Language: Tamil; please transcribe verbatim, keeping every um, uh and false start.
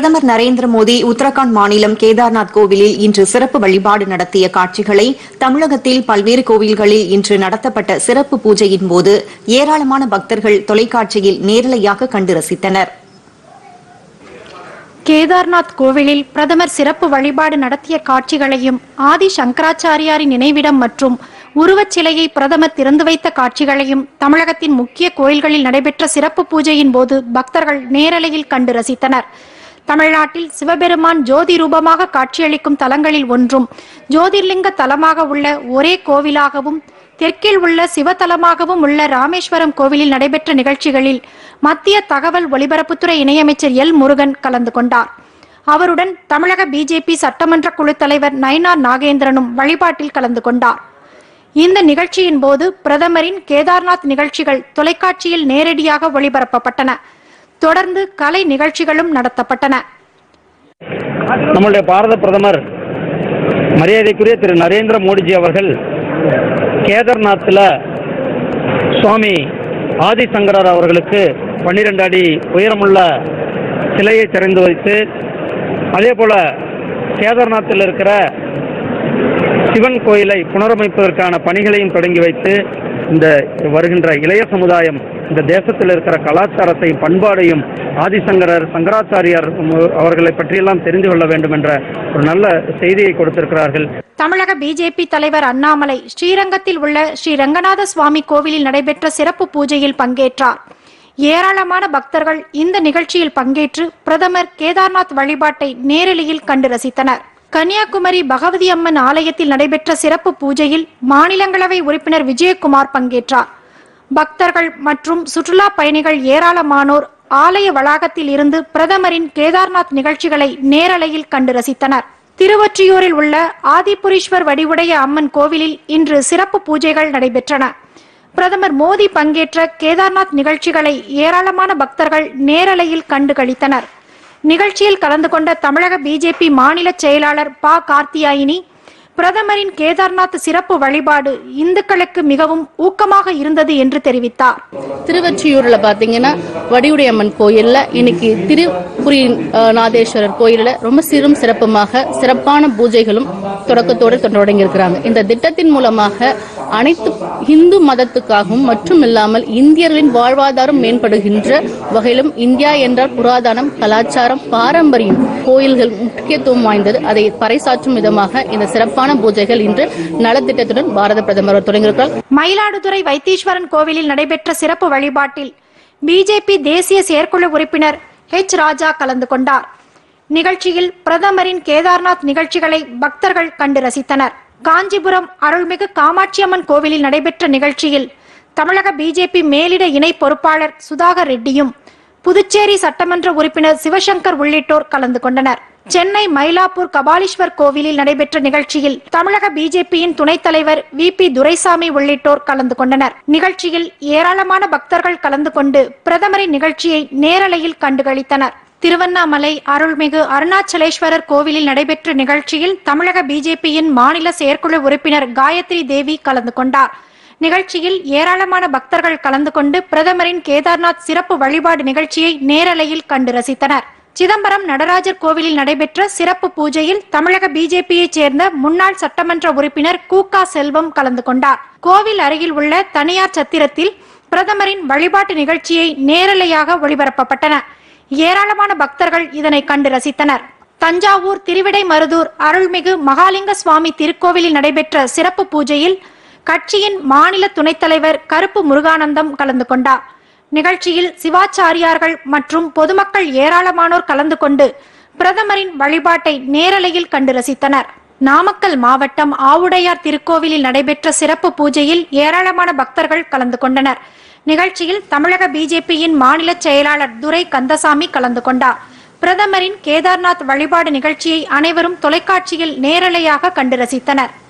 பிரதமர் நரேந்திர மோடி உத்தரகாண்ட் மாநிலம் கேதார்நாத் கோவிலில் இன்று சிறப்பு வழிபாடு நடத்திய காட்சிகளை தமிழகத்தில் பல்வேறு கோவில்களில் இன்று நடத்தப்பட்ட சிறப்பு பூஜையின் போது ஏராளமான பக்தர்கள் தொலைக்காட்சியில் நேரலையாக கண்டு ரசித்தனர். கேதார்நாத் கோவிலில் பிரதமர் சிறப்பு வழிபாடு நடத்திய காட்சிகளையும் ஆதி சங்கராச்சாரியாரின் நினைவிடம் மற்றும் உருவச்சிலையை பிரதமர் திறந்து வைத்த காட்சிகளையும் தமிழகத்தின் முக்கிய கோயில்களில் நடைபெற்ற சிறப்பு பூஜையின் போது பக்தர்கள் நேரலையில் கண்டு ரசித்தனர். தமிழ்நாட்டில் சிவபெருமான் ஜோதி ரூபமாக காட்சியளிக்கும் தலங்களில் ஒன்றும் ஜோதிர்லிங்க தலமாக உள்ள ஒரே கோவிலாகவும் தெற்கில் உள்ள சிவத்தலமாகவும் உள்ள ராமேஸ்வரம் கோவிலில் நடைபெற்ற நிகழ்ச்சிகளில் மத்திய தகவல் ஒலிபரப்புத்துறை இணையமைச்சர் எல் முருகன் கலந்து கொண்டார். அவருடன் தமிழக பிஜேபி சட்டமன்ற குழு தலைவர் நயினார் நாகேந்திரனும் வழிபாட்டில் கலந்து கொண்டார். இந்த நிகழ்ச்சியின் போது பிரதமரின் கேதார்நாத் நிகழ்ச்சிகள் தொலைக்காட்சியில் நேரடியாக ஒளிபரப்பப்பட்டன. தொடர்ந்து கலை நிகழ்ச்சிகளும் நடத்தப்பட்டன. நம்முடைய பாரத பிரதமர் மரியாதைக்குரிய திரு நரேந்திர மோடிஜி அவர்கள் கேதார்நாத்தில் சுவாமி ஆதிசங்கரர் அவர்களுக்கு பன்னிரண்டு அடி உயரமுள்ள சிலையை திறந்து வைத்து, அதே போல கேதார்நாத்தில் இருக்கிற சிவன் கோயிலை புனரமைப்பதற்கான பணிகளையும் தொடங்கி வைத்து, இந்த வருகின்ற இளைய சமுதாயம் இந்த தேசத்தில் இருக்கிற கலாச்சாரத்தையும் பண்பாடையும் ஆதிசங்கரர் சங்கராச்சாரியார் அவர்களை பற்றியெல்லாம் தெரிந்து கொள்ள வேண்டும் என்ற ஒரு நல்ல செய்தியை கொடுத்திருக்கிறார்கள். தமிழக பிஜேபி தலைவர் அண்ணாமலை ஸ்ரீரங்கத்தில் உள்ள ஸ்ரீ ரங்கநாத சுவாமி கோவிலில் நடைபெற்ற சிறப்பு பூஜையில் பங்கேற்றார். ஏராளமான பக்தர்கள் இந்த நிகழ்ச்சியில் பங்கேற்று பிரதமர் கேதார்நாத் வழிபாட்டை நேரலையில் கண்டு ரசித்தனர். கன்னியாகுமரி பகவதி அம்மன் ஆலயத்தில் நடைபெற்ற சிறப்பு பூஜையில் மாநிலங்களவை உறுப்பினர் விஜயகுமார் பங்கேற்றார். பக்தர்கள் மற்றும் சுற்றுலா பயணிகள் ஏராளமானோர் ஆலய வளாகத்தில் இருந்து பிரதமரின் கேதார்நாத் நிகழ்ச்சிகளை நேரலையில் கண்டு ரசித்தனர். திருவொற்றியூரில் உள்ள ஆதிபுரீஸ்வர் வடிவுடைய அம்மன் கோவிலில் இன்று சிறப்பு பூஜைகள் நடைபெற்றன. பிரதமர் மோடி பங்கேற்ற கேதார்நாத் நிகழ்ச்சிகளை ஏராளமான பக்தர்கள் நேரலையில் கண்டு களித்தனர். நிகழ்ச்சியில் கலந்து கொண்ட தமிழக பிஜேபி மாநில செயலாளர் ப கார்த்தியாயினி, பிரதமரின் கேதார்நாத் சிறப்பு வழிபாடு இந்துக்களுக்கு மிகவும் ஊக்கமாக இருந்தது என்று தெரிவித்தார். திருவொற்றியூர்ல பாத்தீங்கன்னா வடிவுடையம்மன் கோயில்ல இன்னைக்கு திருப்புரிநாதேஸ்வரர் கோயில்ல ரொம்ப சிறும் சிறப்புமாக சிறப்பான பூஜைகளும் தொடக்கத்தோடு தொடங்கி இருக்கிறாங்க. இந்த திட்டத்தின் மூலமாக அனைத்து இந்து மதத்துக்காகவும் மற்றும் இல்லாமல் இந்தியர்களின் வாழ்வாதாரம் மேம்படுகின்ற வகையிலும் இந்தியா என்றால் புராதனம், கலாச்சாரம், பாரம்பரியம், கோயில்கள் முக்கியத்துவம் வாய்ந்தது, அதை பறைசாற்றும் விதமாக இந்த சிறப்பான பூஜைகள் இன்று நலத்திட்டத்துடன் பாரத பிரதமர் தொடங்கியிருக்கிறார். மயிலாடுதுறை வைத்தீஸ்வரன் கோவிலில் நடைபெற்ற சிறப்பு வழிபாட்டில் பிஜேபி தேசிய செயற்குழு உறுப்பினர் ஹெச் ராஜா கலந்து கொண்டார். நிகழ்ச்சியில் பிரதமரின் கேதார்நாத் நிகழ்ச்சிகளை பக்தர்கள் கண்டு ரசித்தனர். காஞ்சிபுரம் அருள்மிகு காமாட்சியம்மன் கோவிலில் நடைபெற்ற நிகழ்ச்சியில் தமிழக பிஜேபி மேலிட இணை பொறுப்பாளர் சுதாகர் ரெட்டியும் புதுச்சேரி சட்டமன்ற உறுப்பினர் சிவசங்கர் உள்ளிட்டோர் கலந்து கொண்டனர். சென்னை மயிலாப்பூர் கபாலீஸ்வர் கோவிலில் நடைபெற்ற நிகழ்ச்சியில் தமிழக பிஜேபியின் துணைத் தலைவர் வி பி துரைசாமி உள்ளிட்டோர் கலந்து கொண்டனர். நிகழ்ச்சியில் ஏராளமான பக்தர்கள் கலந்து கொண்டு பிரதமரின் நிகழ்ச்சியை நேரலையில் கண்டுகளித்தனர். திருவண்ணாமலை அருள்மிகு அருணாச்சலேஸ்வரர் கோவிலில் நடைபெற்ற நிகழ்ச்சியில் தமிழக பிஜேபியின் மாநில செயற்குழு உறுப்பினர் காயத்ரி தேவி கலந்து கொண்டார். நிகழ்ச்சியில் ஏராளமான பக்தர்கள் கலந்து கொண்டு பிரதமரின் கேதார்நாத் சிறப்பு வழிபாடு நிகழ்ச்சியை நேரலையில் கண்டு ரசித்தனர். சிதம்பரம் நடராஜர் கோவிலில் நடைபெற்ற சிறப்பு பூஜையில் தமிழக பிஜேபியை சேர்ந்த முன்னாள் சட்டமன்ற உறுப்பினர் கூகா செல்வம் கலந்து கொண்டார். கோவில் அருகில் உள்ள தனியார் சத்திரத்தில் பிரதமரின் வழிபாட்டு நிகழ்ச்சியை நேரலையாக ஒளிபரப்பப்பட்டன. ஏராளமான பக்தர்கள் இதனை கண்டு ரசித்தனர். தஞ்சாவூர் திருவிடைமருதூர் அருள்மிகு மகாலிங்க சுவாமி திருக்கோவிலில் நடைபெற்ற சிறப்பு பூஜையில் கட்சியின் மாநில துணைத் தலைவர் கருப்பு முருகானந்தம் கலந்து கொண்டார். நிகழ்ச்சியில் சிவாச்சாரியார்கள் மற்றும் பொதுமக்கள் ஏராளமானோர் கலந்து கொண்டு பிரதமரின் வழிபாட்டை நேரலையில் கண்டு ரசித்தனர். நாமக்கல் மாவட்டம் ஆவுடையார் திருக்கோவிலில் நடைபெற்ற சிறப்பு பூஜையில் ஏராளமான பக்தர்கள் கலந்து கொண்டனர். நிகழ்ச்சியில் தமிழக பிஜேபியின் மாநில செயலாளர் துரை கந்தசாமி கலந்து கொண்டார். பிரதமரின் கேதார்நாத் வழிபாடு நிகழ்ச்சியை அனைவரும் தொலைக்காட்சியில் நேரலையாக கண்டு ரசித்தனர்.